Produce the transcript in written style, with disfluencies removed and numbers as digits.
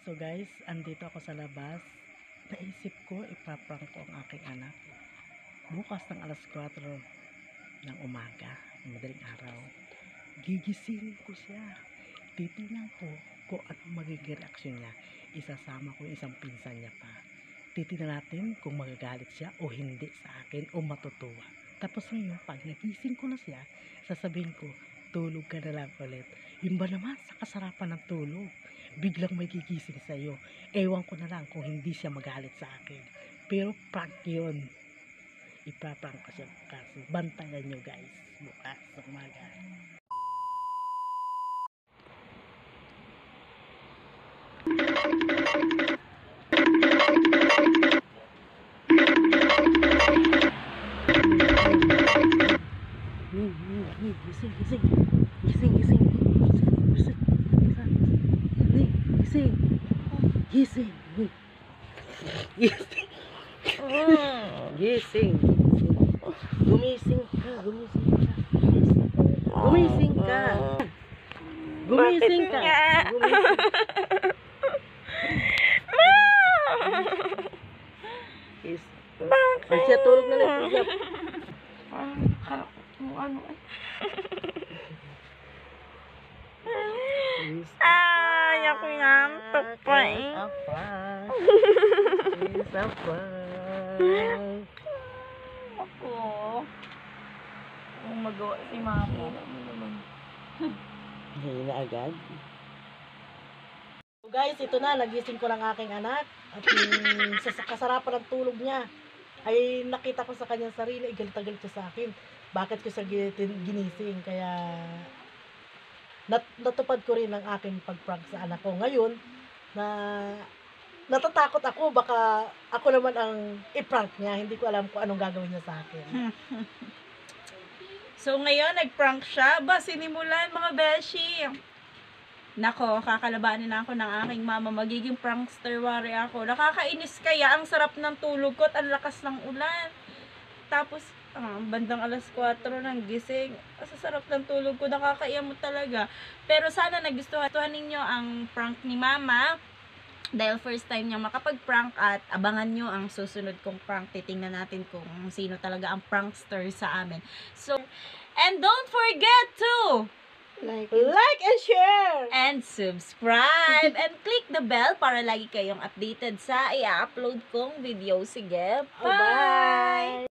So guys, andito ako sa labas. Naisip ko, ipaprank ko ang aking anak. Bukas ng alas 4 ng umaga, madaling araw. Gigisingin ko siya. Titingnan ko kung ano magiging reaksyon niya. Isasama ko yung isang pinsan niya pa. Titingnan natin kung magagalit siya o hindi sa akin o matutuwa. Tapos ngayon, pag nagising ko na siya, sasabihin ko, tulog ka na lang ulit. Yun ba naman sa kasarapan ng tulog? Biglang may gigising sa iyo. Ewan ko na lang kung hindi siya magalit sa akin. Pero prank yun. Ipaprank ko siya bukas. Bantayan nyo guys. Bukas sa umaga. Gising, gising. Gising, gising. Gising. Gising. Gising. Gising. Gising. Gumising ka. Gumising ka. Gumising ka. Gumising ka. Bakit? Ay, siya tulog na lang. Ano ay? Ay, ako ngantok pa eh. Ako. Kung magawa si mama. Ngayon na agad. So guys, ito na. Nagising ko lang aking anak. At sa kasarapan ng tulog niya, ay nakita ko sa kanyang sarili, ay galit siya sa akin. Bakit ko siya ginising? Kaya natupad ko rin ang aking pag-prank sa anak ko. Ngayon, natatakot ako, baka ako naman ang i-prank niya. Hindi ko alam kung anong gagawin niya sa akin. So ngayon, nag-prank siya. Ba, sinimulan mga beshi. Nako, kakalabanin na ako ng aking mama. Magiging prankster wari ako. Nakakainis kaya. Ang sarap ng tulog ko at ang lakas ng ulan. Tapos, bandang alas 4 ng gising. Sa sarap ng tulog ko. Nakakaiyamot talaga. Pero sana nagustuhan ninyo ang prank ni mama. Dahil first time niya makapag-prank at abangan nyo ang susunod kong prank. Titingnan natin kung sino talaga ang prankster sa amin. So, and don't forget to Like and share! and subscribe and click the bell para lagi kayong updated sa i-upload kong video. Sige, bye!